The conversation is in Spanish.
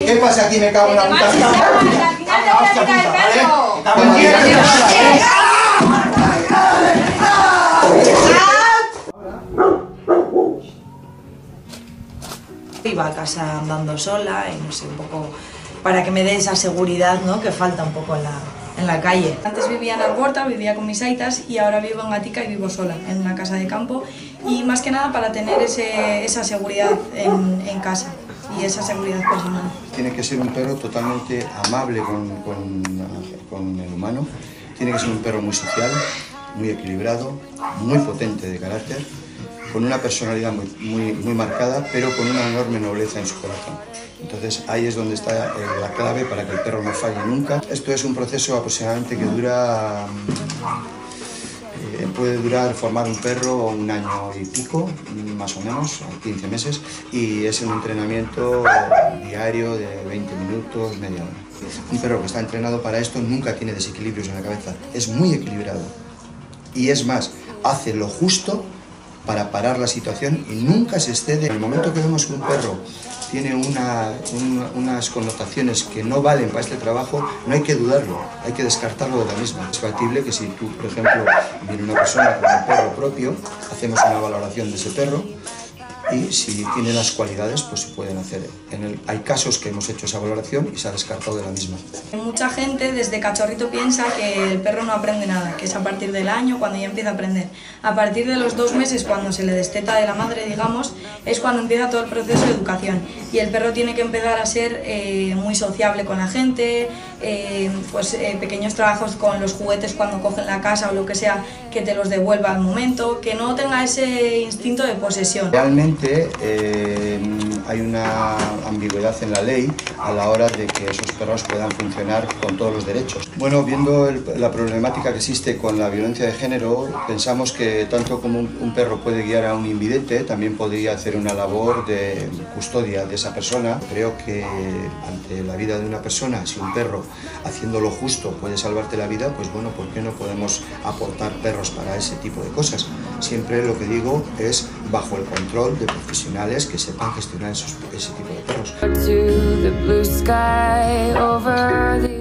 ¿Qué pasa aquí? Me cago en la puta. Al final te voy a quitar el perro. Iba a casa andando sola y no sé, un poco para que me dé esa seguridad, ¿no?, que falta un poco en la calle. Antes vivía en Algorta, vivía con mis aitas y ahora vivo en Gatica y vivo sola, en una casa de campo. Y más que nada para tener esa seguridad en casa y esa seguridad personal. Tiene que ser un perro totalmente amable con el humano. Tiene que ser un perro muy social, muy equilibrado, muy potente de carácter, con una personalidad muy marcada, pero con una enorme nobleza en su corazón. Entonces ahí es donde está la clave para que el perro no falle nunca. Esto es un proceso aproximadamente que dura, puede durar formar un perro 1 año y pico, más o menos, 15 meses, y es un entrenamiento diario de 20 minutos, media hora. Un perro que está entrenado para esto nunca tiene desequilibrios en la cabeza, es muy equilibrado y es más, hace lo justo para parar la situación y nunca se excede. En el momento que vemos que un perro tiene unas connotaciones que no valen para este trabajo, no hay que dudarlo, hay que descartarlo de la misma. Es factible que si tú, por ejemplo, viene una persona con un perro propio, hacemos una valoración de ese perro y si tiene las cualidades, pues se pueden hacer. Hay casos que hemos hecho esa valoración y se ha descartado de la misma. Mucha gente desde cachorrito piensa que el perro no aprende nada, que es a partir del año cuando ya empieza a aprender. A partir de los 2 meses, cuando se le desteta de la madre, digamos, es cuando empieza todo el proceso de educación. Y el perro tiene que empezar a ser muy sociable con la gente, pequeños trabajos con los juguetes cuando cogen la casa o lo que sea, que te los devuelva al momento, que no tenga ese instinto de posesión. Realmente hay una ambigüedad en la ley a la hora de que esos perros puedan funcionar con todos los derechos. Bueno, viendo la problemática que existe con la violencia de género, pensamos que tanto como un perro puede guiar a un invidente, también podría hacer una labor de custodia de esa persona. Creo que ante la vida de una persona, si un perro haciendo lo justo puede salvarte la vida, pues bueno, ¿por qué no podemos aportar perros para ese tipo de cosas? Siempre lo que digo es bajo el control de profesionales que sepan gestionar ese tipo de perros.